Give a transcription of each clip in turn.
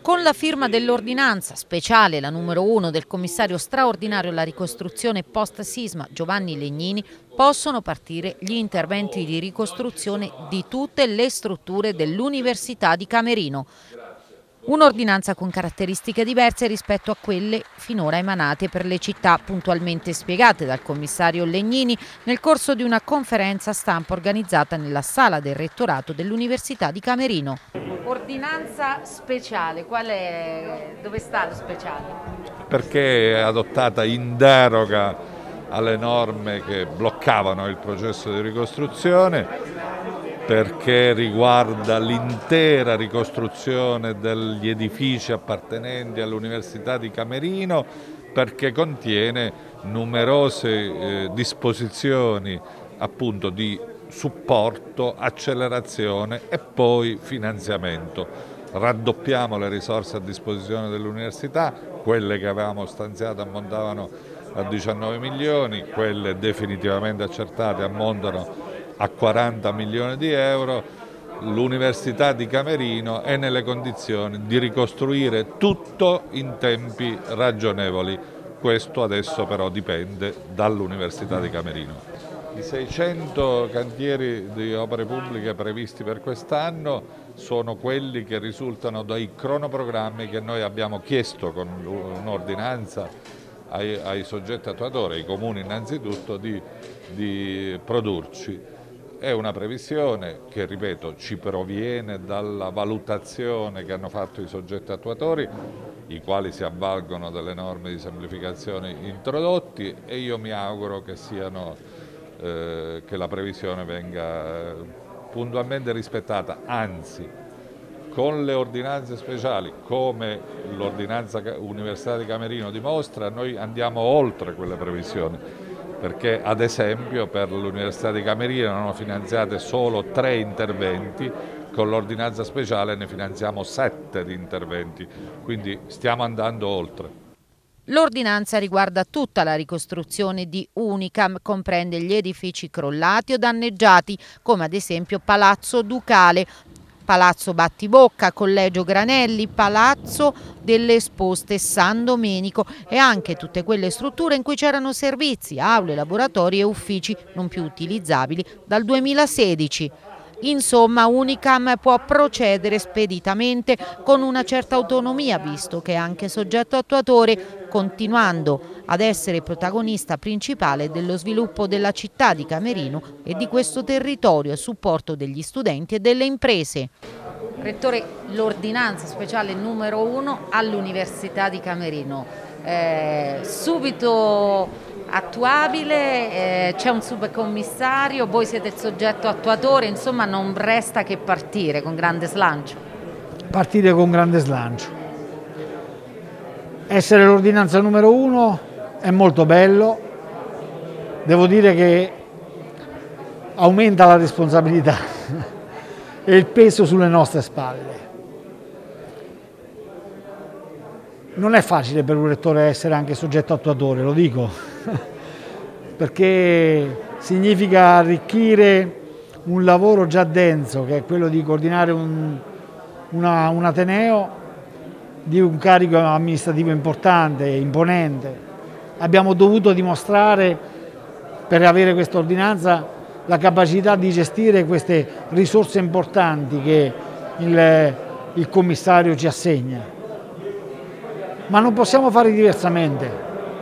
Con la firma dell'ordinanza speciale, la numero 1 del commissario straordinario alla ricostruzione post-sisma Giovanni Legnini, possono partire gli interventi di ricostruzione di tutte le strutture dell'Università di Camerino. Un'ordinanza con caratteristiche diverse rispetto a quelle finora emanate per le città, puntualmente spiegate dal commissario Legnini nel corso di una conferenza stampa organizzata nella sala del rettorato dell'Università di Camerino. Ordinanza speciale, dove sta lo speciale? Perché è adottata in deroga alle norme che bloccavano il processo di ricostruzione, perché riguarda l'intera ricostruzione degli edifici appartenenti all'Università di Camerino, perché contiene numerose disposizioni appunto di supporto, accelerazione e poi finanziamento. Raddoppiamo le risorse a disposizione dell'Università, quelle che avevamo stanziato ammontavano a 19 milioni, quelle definitivamente accertate ammontano a 40 milioni di euro. L'Università di Camerino è nelle condizioni di ricostruire tutto in tempi ragionevoli. Questo adesso però dipende dall'Università di Camerino. I 600 cantieri di opere pubbliche previsti per quest'anno sono quelli che risultano dai cronoprogrammi che noi abbiamo chiesto con un'ordinanza ai soggetti attuatori, ai comuni innanzitutto, di produrci. È una previsione che, ripeto, ci proviene dalla valutazione che hanno fatto i soggetti attuatori, i quali si avvalgono delle norme di semplificazione introdotti, e io mi auguro che la previsione venga puntualmente rispettata, anzi con le ordinanze speciali, come l'ordinanza Università di Camerino dimostra, noi andiamo oltre quelle previsioni, perché ad esempio per l'Università di Camerino erano finanziate solo 3 interventi, con l'ordinanza speciale ne finanziamo 7 di interventi, quindi stiamo andando oltre. L'ordinanza riguarda tutta la ricostruzione di Unicam, comprende gli edifici crollati o danneggiati, come ad esempio Palazzo Ducale, Palazzo Battibocca, Collegio Granelli, Palazzo delle Esposte San Domenico e anche tutte quelle strutture in cui c'erano servizi, aule, laboratori e uffici non più utilizzabili dal 2016. Insomma, Unicam può procedere speditamente con una certa autonomia, visto che è anche soggetto attuatore, continuando ad essere protagonista principale dello sviluppo della città di Camerino e di questo territorio a supporto degli studenti e delle imprese. Rettore, l'ordinanza speciale numero 1 all'Università di Camerino, subito attuabile, c'è un subcommissario, voi siete il soggetto attuatore, insomma non resta che partire con grande slancio. Partire con grande slancio. Essere l'ordinanza numero 1 è molto bello, devo dire che aumenta la responsabilità e il peso sulle nostre spalle. Non è facile per un rettore essere anche soggetto attuatore, lo dico, perché significa arricchire un lavoro già denso, che è quello di coordinare un ateneo di un carico amministrativo importante, imponente. Abbiamo dovuto dimostrare, per avere questa ordinanza, la capacità di gestire queste risorse importanti che il commissario ci assegna. Ma non possiamo fare diversamente,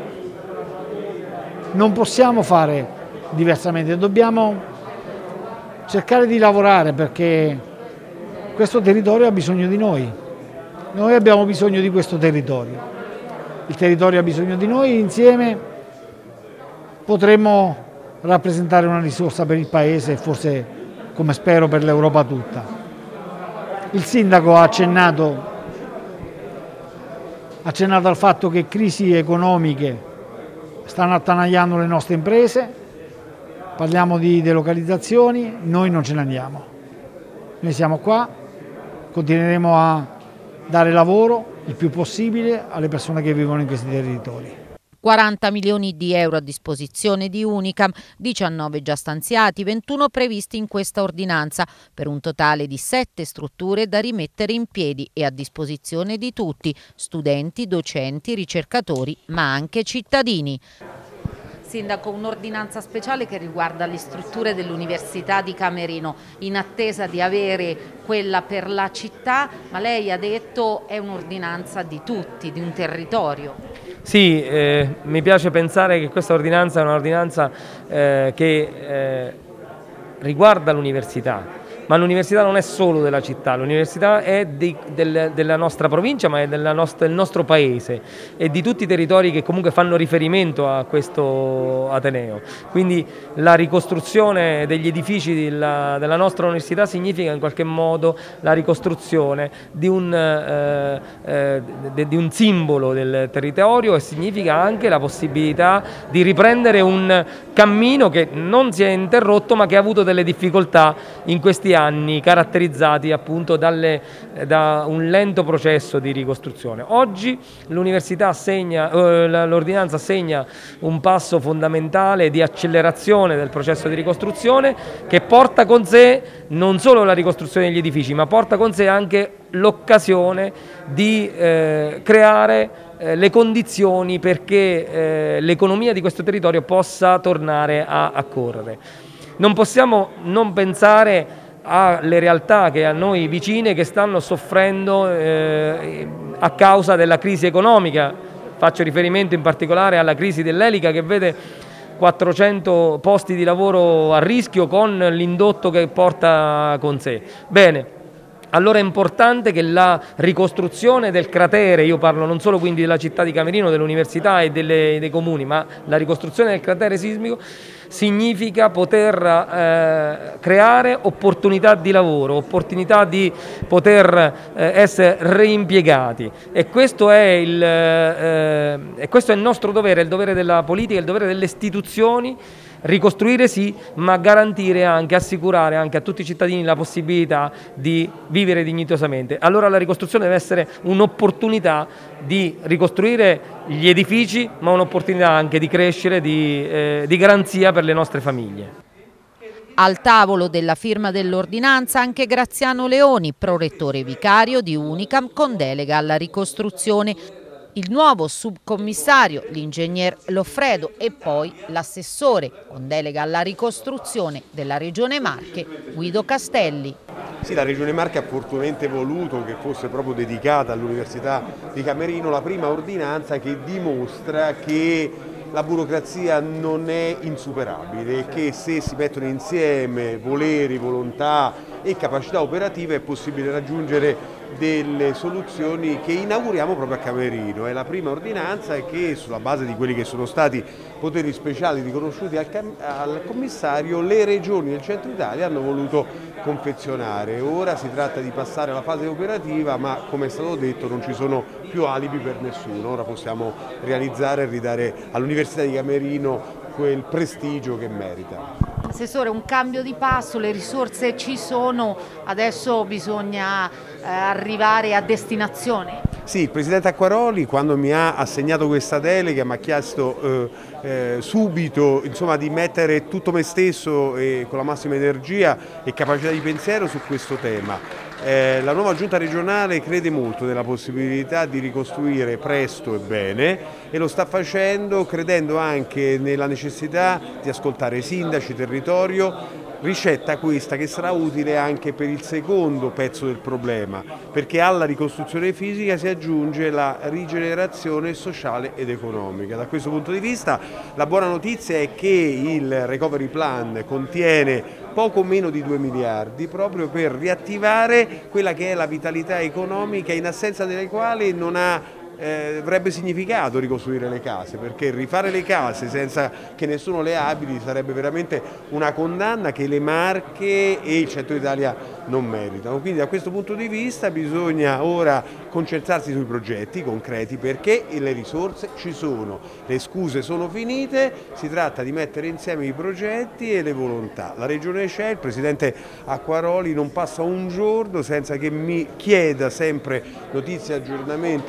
dobbiamo cercare di lavorare perché questo territorio ha bisogno di noi, noi abbiamo bisogno di questo territorio, il territorio ha bisogno di noi, insieme potremmo rappresentare una risorsa per il Paese e forse, come spero, per l'Europa tutta. Il sindaco ha accennato al fatto che crisi economiche stanno attanagliando le nostre imprese, parliamo di delocalizzazioni, noi non ce ne andiamo, noi siamo qua, continueremo a dare lavoro il più possibile alle persone che vivono in questi territori. 40 milioni di euro a disposizione di Unicam, 19 già stanziati, 21 previsti in questa ordinanza, per un totale di 7 strutture da rimettere in piedi e a disposizione di tutti, studenti, docenti, ricercatori, ma anche cittadini. Sindaco, un'ordinanza speciale che riguarda le strutture dell'Università di Camerino, in attesa di avere quella per la città, ma lei ha detto è un'ordinanza di tutti, di un territorio. Sì, mi piace pensare che questa ordinanza è un'ordinanza che riguarda l'università. Ma l'università non è solo della città, l'università è della nostra provincia, ma è del nostro paese e di tutti i territori che comunque fanno riferimento a questo Ateneo. Quindi la ricostruzione degli edifici della nostra università significa in qualche modo la ricostruzione di un simbolo del territorio e significa anche la possibilità di riprendere un cammino che non si è interrotto ma che ha avuto delle difficoltà in questi anni, caratterizzati appunto da un lento processo di ricostruzione. Oggi l'ordinanza segna un passo fondamentale di accelerazione del processo di ricostruzione che porta con sé non solo la ricostruzione degli edifici, ma porta con sé anche l'occasione di creare le condizioni perché l'economia di questo territorio possa tornare a correre. Non possiamo non pensare alle realtà che a noi vicine che stanno soffrendo a causa della crisi economica. Faccio riferimento in particolare alla crisi dell'elica che vede 400 posti di lavoro a rischio con l'indotto che porta con sé. Bene. Allora è importante che la ricostruzione del cratere, io parlo non solo quindi della città di Camerino, dell'università e dei comuni, ma la ricostruzione del cratere sismico significa poter creare opportunità di lavoro, opportunità di poter essere reimpiegati e questo è il nostro dovere, il dovere della politica, il dovere delle istituzioni. Ricostruire sì, ma garantire anche, assicurare anche a tutti i cittadini la possibilità di vivere dignitosamente. Allora la ricostruzione deve essere un'opportunità di ricostruire gli edifici, ma un'opportunità anche di crescere, di garanzia per le nostre famiglie. Al tavolo della firma dell'ordinanza anche Graziano Leoni, prorettore vicario di Unicam con delega alla ricostruzione. Il nuovo subcommissario, l'ingegner Loffredo e poi l'assessore con delega alla ricostruzione della Regione Marche, Guido Castelli. Sì, la Regione Marche ha fortemente voluto che fosse proprio dedicata all'Università di Camerino la prima ordinanza che dimostra che la burocrazia non è insuperabile e che se si mettono insieme voleri, volontà e capacità operative è possibile raggiungere delle soluzioni che inauguriamo proprio a Camerino. È la prima ordinanza che sulla base di quelli che sono stati poteri speciali riconosciuti al commissario le regioni del centro Italia hanno voluto confezionare. Ora si tratta di passare alla fase operativa, ma come è stato detto non ci sono più alibi per nessuno. Ora possiamo realizzare e ridare all'Università di Camerino quel prestigio che merita. Assessore, un cambio di passo, le risorse ci sono, adesso bisogna arrivare a destinazione. Sì, il Presidente Acquaroli quando mi ha assegnato questa delega mi ha chiesto subito di mettere tutto me stesso con la massima energia e capacità di pensiero su questo tema. La nuova giunta regionale crede molto nella possibilità di ricostruire presto e bene e lo sta facendo credendo anche nella necessità di ascoltare i sindaci, territorio, ricetta questa che sarà utile anche per il secondo pezzo del problema, perché alla ricostruzione fisica si aggiunge la rigenerazione sociale ed economica. Da questo punto di vista la buona notizia è che il Recovery Plan contiene poco meno di 2 miliardi proprio per riattivare quella che è la vitalità economica in assenza delle quali non avrebbe significato ricostruire le case, perché rifare le case senza che nessuno le abiti sarebbe veramente una condanna che le Marche e il centro Italia non meritano. Quindi da questo punto di vista bisogna ora concentrarsi sui progetti concreti perché le risorse ci sono, le scuse sono finite, si tratta di mettere insieme i progetti e le volontà. La Regione c'è, il Presidente Acquaroli non passa un giorno senza che mi chieda sempre notizie e aggiornamenti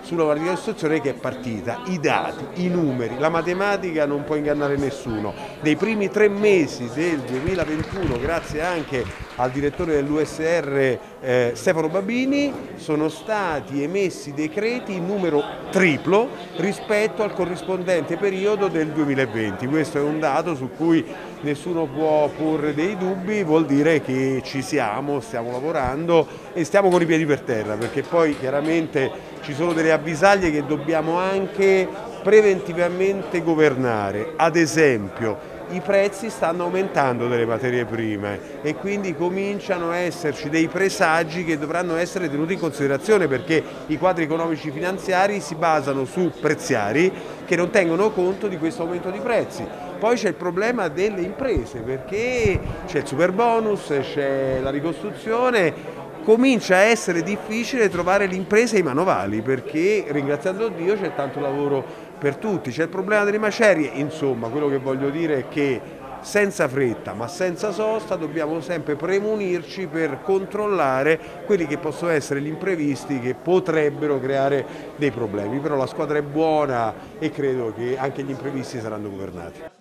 sulla ricostruzione che è partita. I dati, i numeri, la matematica non può ingannare nessuno. Nei primi 3 mesi del 2021, grazie anche al direttore dell'USR Stefano Babini, sono stati emessi decreti in numero triplo rispetto al corrispondente periodo del 2020. Questo è un dato su cui nessuno può porre dei dubbi, vuol dire che ci siamo, stiamo lavorando e stiamo con i piedi per terra, perché poi chiaramente ci sono delle avvisaglie che dobbiamo anche preventivamente governare. Ad esempio, i prezzi stanno aumentando delle materie prime e quindi cominciano a esserci dei presagi che dovranno essere tenuti in considerazione, perché i quadri economici finanziari si basano su preziari che non tengono conto di questo aumento di prezzi. Poi c'è il problema delle imprese, perché c'è il super bonus, c'è la ricostruzione. Comincia a essere difficile trovare l'impresa e i manovali, perché ringraziando Dio c'è tanto lavoro per tutti. C'è il problema delle macerie, insomma quello che voglio dire è che senza fretta ma senza sosta dobbiamo sempre premunirci per controllare quelli che possono essere gli imprevisti che potrebbero creare dei problemi, però la squadra è buona e credo che anche gli imprevisti saranno governati.